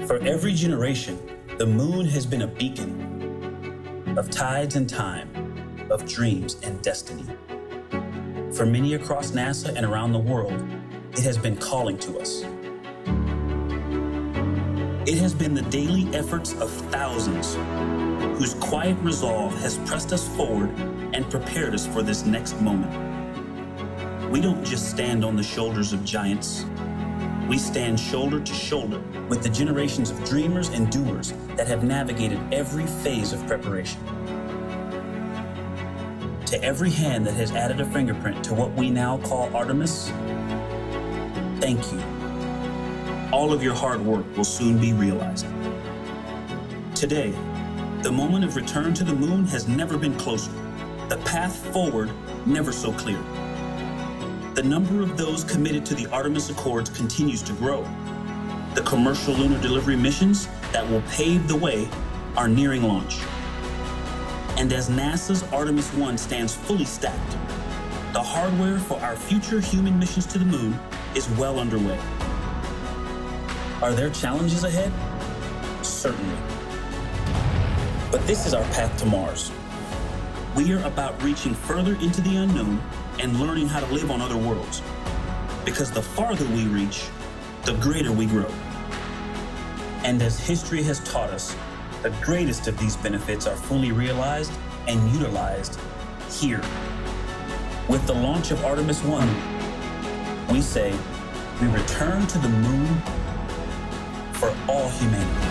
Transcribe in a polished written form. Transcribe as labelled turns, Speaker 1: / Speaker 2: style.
Speaker 1: For every generation, the moon has been a beacon of tides and time, of dreams and destiny. For many across NASA and around the world, it has been calling to us. It has been the daily efforts of thousands whose quiet resolve has pressed us forward and prepared us for this next moment. We don't just stand on the shoulders of giants. We stand shoulder to shoulder with the generations of dreamers and doers that have navigated every phase of preparation. To every hand that has added a fingerprint to what we now call Artemis, thank you. All of your hard work will soon be realized. Today, the moment of return to the moon has never been closer. The path forward never so clear. The number of those committed to the Artemis Accords continues to grow. The commercial lunar delivery missions that will pave the way are nearing launch. And as NASA's Artemis I stands fully stacked, the hardware for our future human missions to the moon is well underway. Are there challenges ahead? Certainly. But this is our path to Mars. We are about reaching further into the unknown and learning how to live on other worlds. Because the farther we reach, the greater we grow. And as history has taught us, the greatest of these benefits are fully realized and utilized here. With the launch of Artemis I, we say we return to the moon for all humanity.